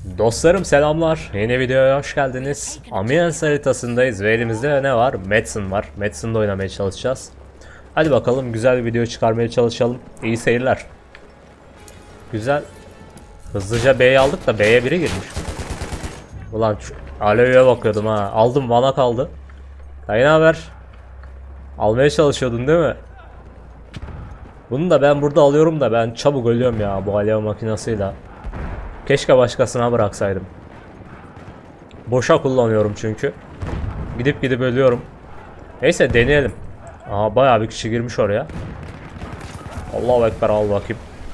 Dostlarım selamlar. Yeni videoya hoş geldiniz. Amiens haritasındayız ve elimizde ne var? Metzen var. Metzen'de oynamaya çalışacağız. Hadi bakalım güzel bir video çıkarmaya çalışalım. İyi seyirler. Güzel. Hızlıca B'yi aldık da B'ye biri girmiş. Ulan Aloe'ya bakıyordum ha. Aldım, bana kaldı. Dayı ne haber? Almaya çalışıyordun değil mi? Bunu da ben burada alıyorum da ben çabuk ölüyorum ya bu alev makinasıyla. Keşke başkasına bıraksaydım. Boşa kullanıyorum çünkü. Gidip ölüyorum. Neyse deneyelim. Aha bayağı bir kişi girmiş oraya. Allahu Ekber, al bakayım.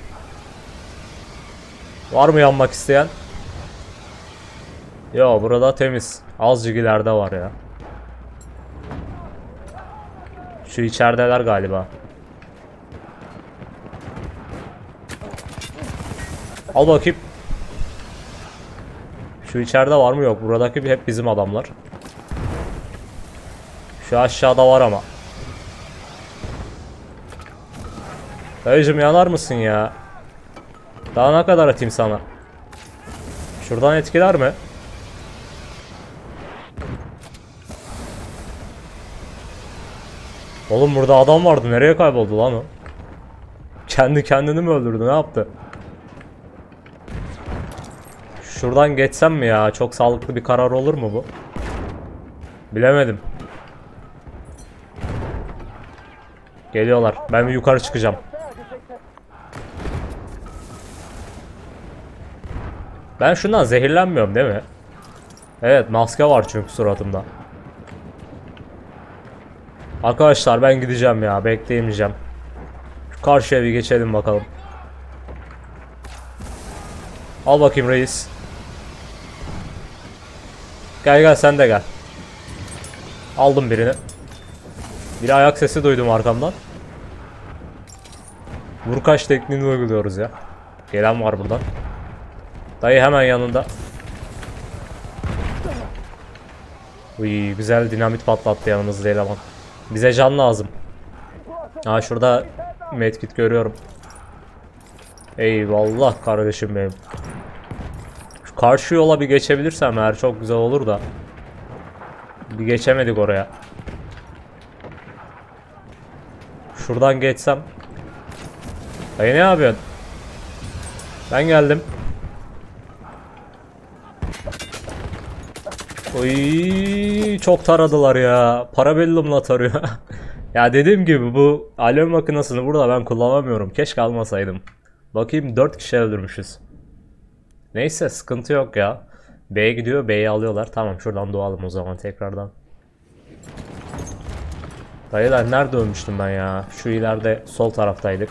Var mı yanmak isteyen? Yo, burada temiz. Azıcık ileride var ya. Şu içerideler galiba. Al bakayım. Şu içeride var mı? Yok. Buradaki hep bizim adamlar. Şu aşağıda var ama. Dayıcım yanar mısın ya? Daha ne kadar atayım sana? Şuradan etkiler mi? Oğlum burada adam vardı. Nereye kayboldu lan o? Kendi kendini mi öldürdü? Ne yaptı? Şuradan geçsem mi ya? Çok sağlıklı bir karar olur mu bu? Bilemedim. Geliyorlar. Ben bir yukarı çıkacağım. Ben şundan zehirlenmiyorum değil mi? Evet, maske var çünkü suratımda. Arkadaşlar ben gideceğim ya. Bekleyemeyeceğim. Şu karşıya bir geçelim bakalım. Al bakayım reis. Gel gel, sen de gel. Aldım birini. Bir ayak sesi duydum arkamdan. Vurkaç tekniğini uyguluyoruz ya. Gelen var buradan. Dayı hemen yanında. Uy, güzel dinamit patlattı yanımızda eleman. Bize can lazım. Ha, şurada medkit görüyorum. Eyvallah kardeşim benim. Şu karşı yola bir geçebilirsem eğer çok güzel olur da. Bir geçemedik oraya. Şuradan geçsem. Dayı ne yapıyorsun? Ben geldim. Oy, çok taradılar ya. Parabellumla tarıyor. Ya dediğim gibi bu alev makinesini burada ben kullanamıyorum. Keşke almasaydım. Bakayım 4 kişi öldürmüşüz. Neyse sıkıntı yok ya. B'ye gidiyor, B'yi alıyorlar. Tamam, şuradan doğalım o zaman tekrardan. Dayılar nerede ölmüştüm ben ya? Şu ileride sol taraftaydık.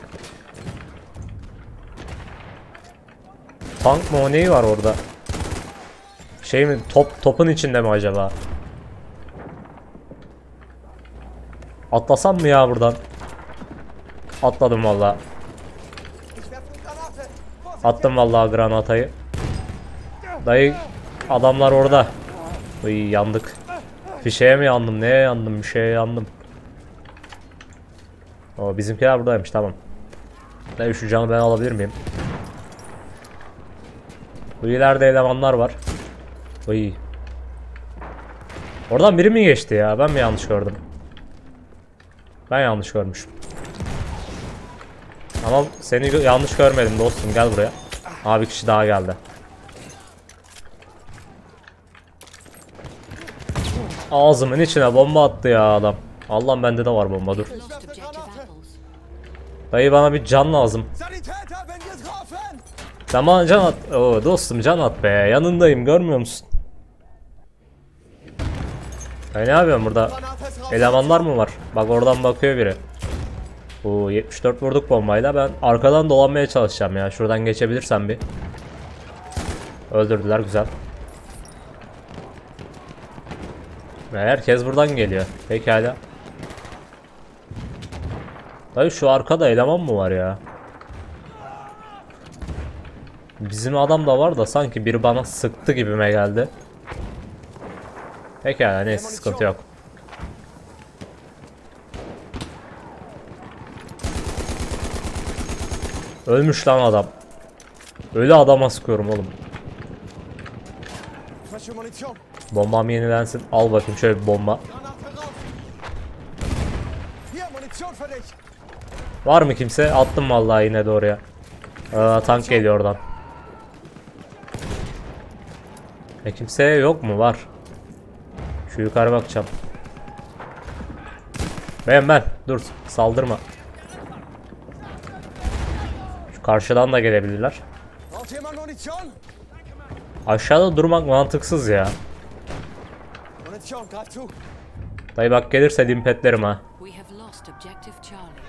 Tank mı o, neyi var orada? Şey mi, topun içinde mi acaba? Atlasam mı ya buradan? Atladım vallahi. Attım vallahi granatayı. Dayı adamlar orada. Uy, yandık. Fişeğe mi yandım, neye yandım, bir şeye yandım. O bizimkiler buradaymış, tamam. Dayı şu canı ben alabilir miyim? Bu ileride elemanlar var. Uy. Oradan biri mi geçti ya? Ben mi yanlış gördüm? Ben yanlış görmüşüm. Ama seni yanlış görmedim dostum, gel buraya. Abi bir kişi daha geldi. Ağzımın içine bomba attı ya adam. Allah'ım bende de var bomba, dur. Dayı bana bir can lazım. Sen bana can at. Oo, dostum can at be. Yanındayım, görmüyor musun? Ne yapıyorsun burada? Elemanlar mı var? Bak oradan bakıyor biri. Oo, 74 vurduk bombayla. Ben arkadan dolanmaya çalışacağım ya. Şuradan geçebilirsem bir. Öldürdüler, güzel. Ve herkes buradan geliyor. Pekala. Dayı şu arkada eleman mı var ya? Bizim adam da var da sanki biri bana sıktı gibime geldi. Pekala, neyse sıkıntı yok. Ölmüş lan adam. Öyle adama sıkıyorum oğlum. Frische Munition. Bombam yenilensin. Al bakayım şöyle bir bomba. Granate raus. Hier, Munition für dich. Var mı kimse? Attım vallahi yine de oraya. Tank geliyor oradan. Kimse yok mu? Var. Şu yukarı bakacağım. Ben. Dur, saldırma. Şu karşıdan da gelebilirler. Braucht jemand Munition? Aşağıda durmak mantıksız ya. Munition, greif zu. Dayı bak gelirse limpetlerim ha. We have lost objective Charlie.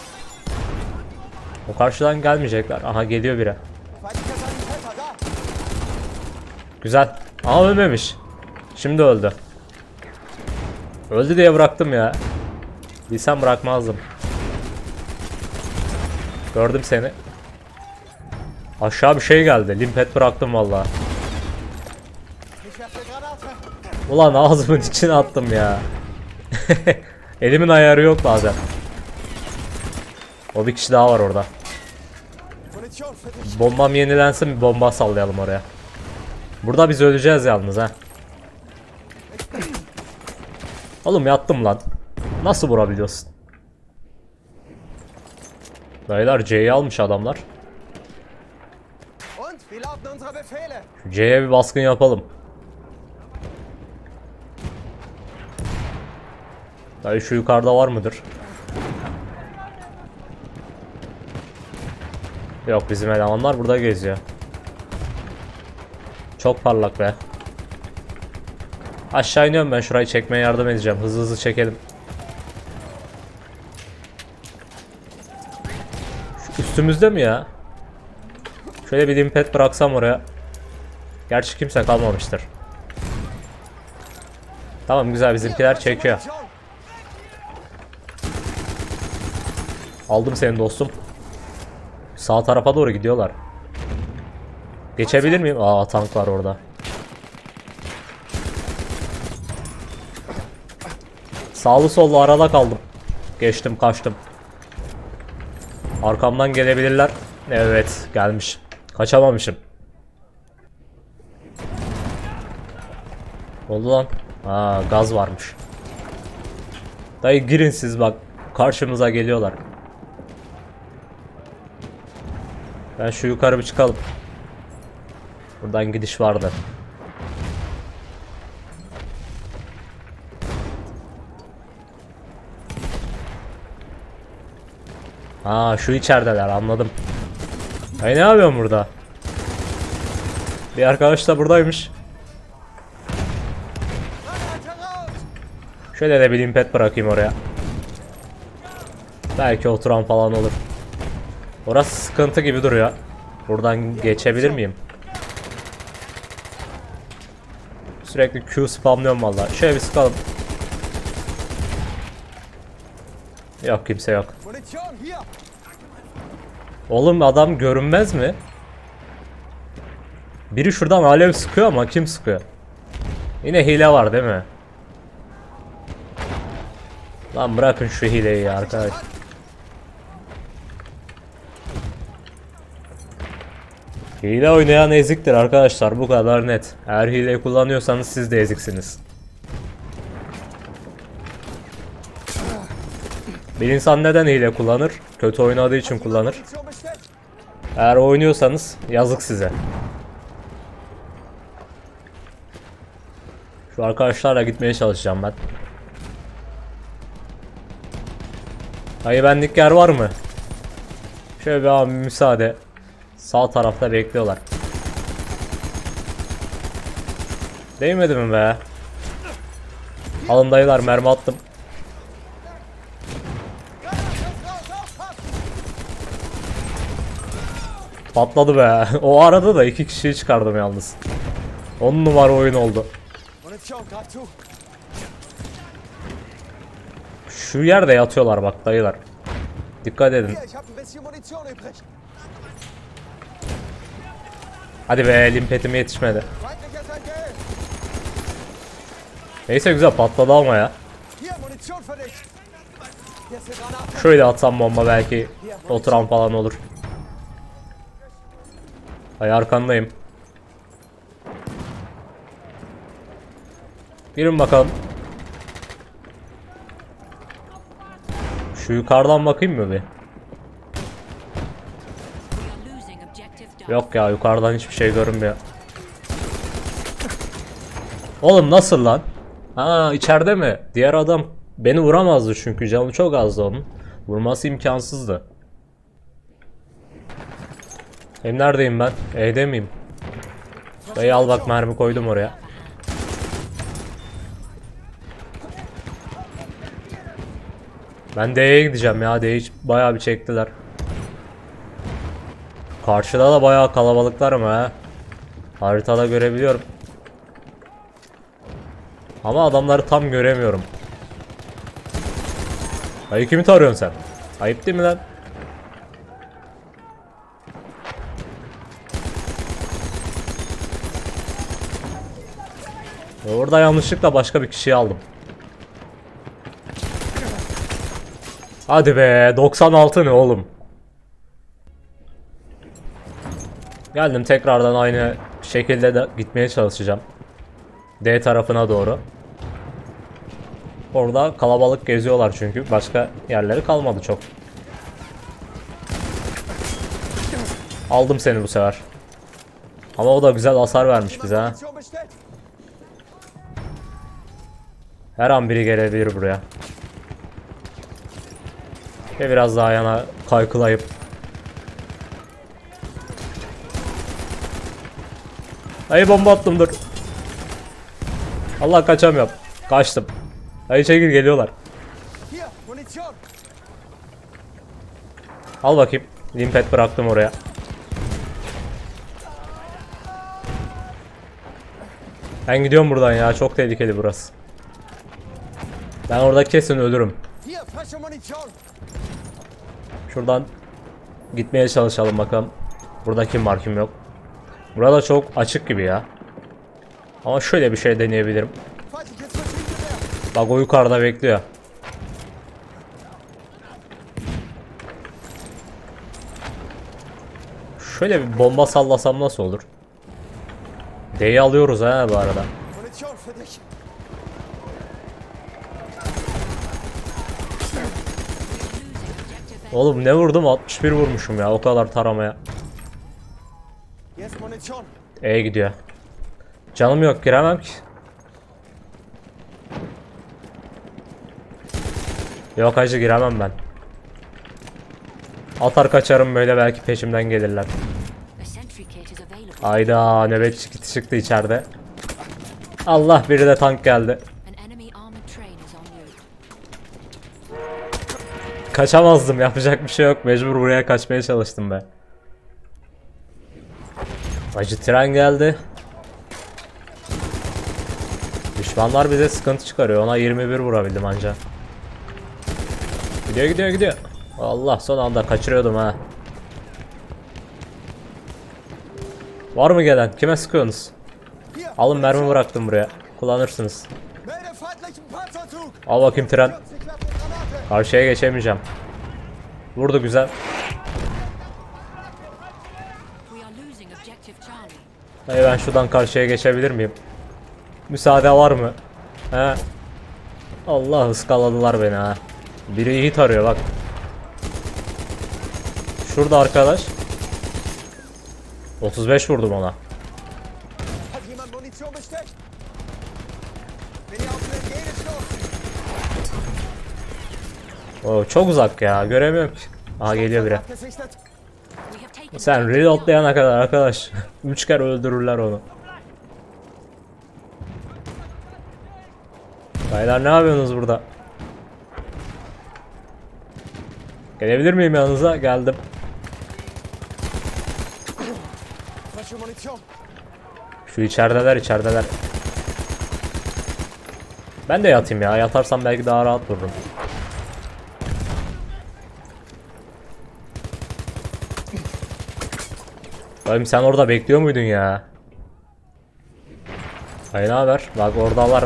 O karşıdan gelmeyecekler. Aha geliyor biri. Feindlicher Sanitäter da. Güzel. Ama ölmemiş. Şimdi öldü. Öldü diye bıraktım ya. Bilsem bırakmazdım. Gördüm seni. Aşağı bir şey geldi. Limpet bıraktım vallahi. Ich werfe Granate. Ulan ağzımın içine attım ya. Elimin ayarı yok bazen. O bir kişi daha var orada. Munition für dich. Bombam yenilensin, bir bomba sallayalım oraya. Burada biz öleceğiz yalnız ha. Oğlum yattım lan. Nasıl vurabiliyorsun? Dayılar C'yi almış adamlar. Und, wie lauten unsere Befehle? Şu C'ye bir baskın yapalım. Dayı şu yukarıda var mıdır? Yok, bizim elemanlar burada geziyor. Çok parlak be. Aşağı iniyorum ben, şurayı çekmeye yardım edeceğim. Hızlı hızlı çekelim. Şu üstümüzde mi ya? Şöyle bir limpet bıraksam oraya. Gerçi kimse kalmamıştır. Tamam güzel, bizimkiler çekiyor. Munition. Aldım seni dostum. Sağ tarafa doğru gidiyorlar. Geçebilir miyim? Aa, tank var orada. Sağlı sollu arada kaldım. Geçtim, kaçtım. Arkamdan gelebilirler. Evet, gelmiş. Kaçamamışım. Ne oldu lan? Aa, gaz varmış. Dayı girin siz, bak. Karşımıza geliyorlar. Ben şu yukarı bir çıkalım. Buradan gidiş vardı. Aa, şu içerideler, anladım. Ay, ne yapıyorsun burada? Bir arkadaş da buradaymış. Granate raus. Şöyle de bir limpet bırakayım oraya. Belki oturan falan olur. Orası sıkıntı gibi duruyor. Buradan geçebilir miyim? Sürekli Q spamlıyorum vallahi. Şöyle bir sıkalım. Yok, kimse yok. Munition, hier. Oğlum adam görünmez mi? Biri şuradan alev sıkıyor ama kim sıkıyor? Yine hile var değil mi? Lan bırakın şu hileyi ya arkadaş. Hile oynayan eziktir arkadaşlar, bu kadar net. Eğer hile kullanıyorsanız siz de eziksiniz. Bir insan neden hile kullanır? Kötü oynadığı için kullanır. Munition bestellt. Eğer oynuyorsanız yazık size. Şu arkadaşlarla gitmeye çalışacağım ben. Hayır, benlik yer var mı? Şöyle bir abi müsaade. Sağ tarafta bekliyorlar. Değmedi mi be? Alın dayılar, mermi attım. Patladı be. O arada da 2 kişiyi çıkardım yalnız. 10 numara oyun oldu. Munition, greif zu. Şu yerde yatıyorlar bak dayılar. Dikkat edin. Hier, ich habe ein bisschen Munition übrig. Hadi be, limpetim yetişmedi. Feindlicher Sanitäter. Neyse güzel patladı ama ya. Hier, Munition für dich. Hier ist eine Granate. Şöyle atsam bomba belki oturan falan olur. Ay, arkandayım. Girin bakalım. Şu yukarıdan bakayım mı bir? We are losing objective Duff. Yok ya, yukarıdan hiçbir şey görünmüyor. Oğlum nasıl lan? Ha, içeride mi? Diğer adam beni vuramazdı çünkü canı çok azdı onun. Vurması imkansızdı. Neredeyim ben? E'de miyim? Dayı al bak, mermi koydum oraya. Ben D'ye gideceğim ya. D'yi bayağı bir çektiler. Karşıda da bayağı kalabalıklar mı ha? Haritada görebiliyorum. Ama adamları tam göremiyorum. Dayı kimi tarıyorsun sen? Ayıp değil mi lan? Orada yanlışlıkla başka bir kişiyi aldım. Hadi be, 96 ne oğlum? Geldim, tekrardan aynı şekilde de gitmeye çalışacağım. D tarafına doğru. Orada kalabalık geziyorlar çünkü başka yerleri kalmadı çok. Aldım seni bu sefer. Ama o da güzel hasar vermiş bize ha. Munition bestellt. Her an biri gelebilir buraya. Ve biraz daha yana kaykılayıp. Ay, bomba attım, dur. Allah, kaçamıyorum. Kaçtım. Ay çekil, geliyorlar. Hier, Munition. Al bakayım. Limpet bıraktım oraya. Ben gidiyorum buradan ya. Çok tehlikeli burası. Ben orada kesin ölürüm. Hier, frische Munition. Şuradan gitmeye çalışalım bakalım. Burada kim var kim yok. Burada çok açık gibi ya. Ama şöyle bir şey deneyebilirim. Feindliches Maschinengewehr. Bak, o yukarıda bekliyor. Şöyle bir bomba sallasam nasıl olur? D'yi alıyoruz ha bu arada. Munition für dich. Oğlum ne vurdum? 61 vurmuşum ya, o kadar taramaya. Hier ist Munition. E gidiyor. Canım yok, giremem ki. Yok hacı, giremem ben. Atar kaçarım böyle, belki peşimden gelirler. A sentry kit is available. Ayda, nöbetçi kiti çıktı içeride. Allah, biri de tank geldi. An enemy armored train is on you. Kaçamazdım, yapacak bir şey yok. Mecbur buraya kaçmaya çalıştım be. Acı tren geldi. Düşmanlar bize sıkıntı çıkarıyor. Ona 21 vurabildim anca. Gidiyor gidiyor gidiyor. Allah, son anda kaçırıyordum ha. Var mı gelen? Kime sıkıyorsunuz? Hier, Alın, mermi bıraktım buraya. Kullanırsınız. melde feindlichen Panzerzug. Al bakayım tren. 40 Klappen Granate. Karşıya geçemeyeceğim. Vurdu, güzel. We are losing objective Charlie. Hayır, ben şuradan karşıya geçebilir miyim? Müsaade var mı? He. Allah, ıskaladılar beni ha. Biri iyi tarıyor bak. Şurada arkadaş. 35 vurdum ona. Hat jemand Munition bestellt? Bin hier auf den entgegengestoßen. Oo, çok uzak ya, göremiyorum ki. Aha, geliyor biri. Abgesichtet. We have taken Sen reloadlayana kadar arkadaş 3 kere öldürürler onu. Baylar, ne yapıyorsunuz burada? Gelebilir miyim yanınıza? Geldim. Frische Munition. Şu içerideler, içerideler. Ben de yatayım ya. Yatarsam belki daha rahat dururum. Oğlum sen orada bekliyor muydun ya? Hayır, ne haber? Bak oradalar.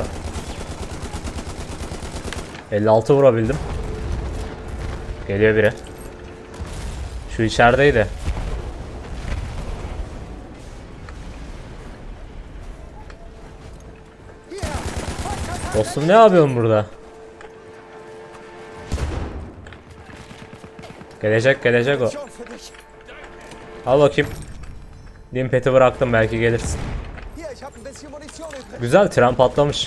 56 vurabildim. Geliyor biri. Şu içerideydi. Hierher. Dostum ne yapıyorsun burada? Gelecek o. Munition für dich. Al bakayım. Limpet'i bıraktım, belki gelirsin. Hier, ich habe ein bisschen Munition übrig. Güzel, tren patlamış.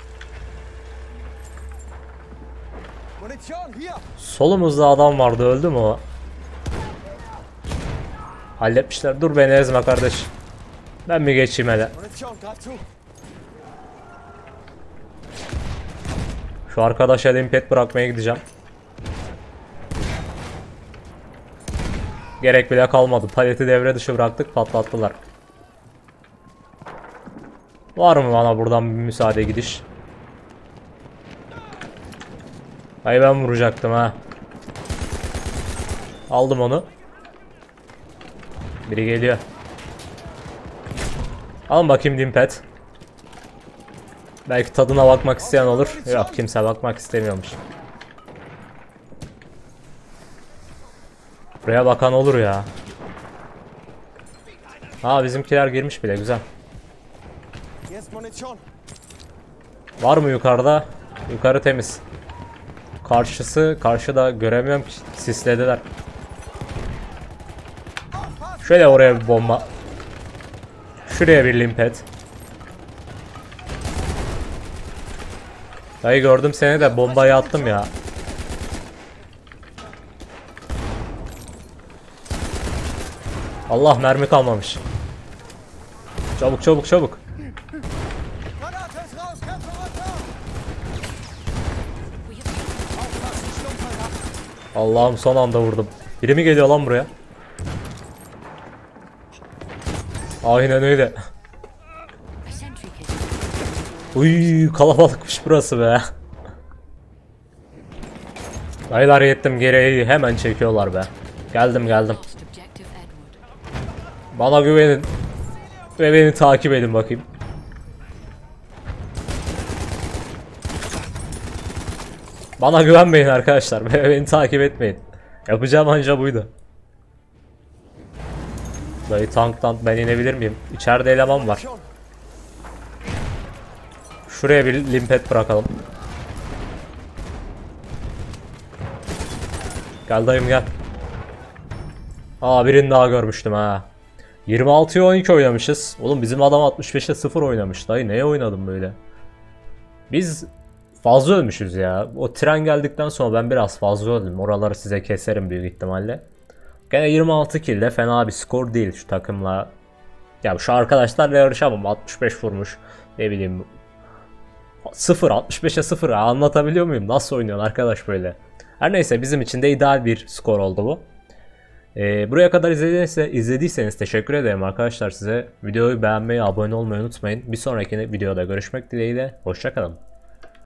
Munition, hier. Solumuzda adam vardı, öldü mü o? Halletmişler. Dur beni ezme kardeş. Ben mi geçeyim hele? Munition, greif zu. Şu arkadaşa limpet bırakmaya gideceğim. Gerek bile kalmadı. Paleti devre dışı bıraktık, patlattılar. Var mı bana buradan bir müsaade gidiş? Ay ben vuracaktım ha. Aldım onu. Biri geliyor. Alın bakayım limpet. Belki tadına bakmak isteyen olur. Yok, kimse bakmak istemiyormuş. Buraya bakan olur ya. Aa, bizimkiler girmiş bile, güzel. Hier ist Munition. Var mı yukarıda? Yukarı temiz. Karşıda göremiyorum ki, sislediler. Şöyle oraya bir bomba. Şuraya bir limpet. Dayı gördüm seni de bombayı attım ya. Allah, mermi kalmamış. Çabuk. Granate ist raus, Köpfe runter. Aufpassen, Schlumpfer. Allah'ım, son anda vurdum. Biri mi geliyor lan buraya? Aynen öyle. A sentry kit. Uy, kalabalıkmış burası be. Dayılar yettim, gereği hemen çekiyorlar be. Geldim. Lost objective Edward. Bana güvenin. Ve beni takip edin bakayım. Bana güvenmeyin arkadaşlar. Beni takip etmeyin. Yapacağım anca buydu. Dayı tanktan ben inebilir miyim? İçeride eleman var. Munition. Şuraya bir limpet bırakalım. Gel dayım gel. Aa, birini daha görmüştüm ha. 26'ya 12 oynamışız. Oğlum bizim adam 65'e 0 oynamış. Dayı neye oynadım böyle? Biz fazla ölmüşüz ya. O tren geldikten sonra ben biraz fazla öldüm. Oraları size keserim büyük ihtimalle. Gene 26 kill de fena bir skor değil şu takımla. Ya şu arkadaşlarla yarışamam. 65 vurmuş. Ne bileyim. 0 65'e 0 anlatabiliyor muyum? Nasıl oynuyorsun arkadaş böyle? Her neyse, bizim için de ideal bir skor oldu bu. Buraya kadar izlediyseniz teşekkür ederim arkadaşlar size. Videoyu beğenmeyi, abone olmayı unutmayın. Bir sonraki videoda görüşmek dileğiyle. Hoşça kalın.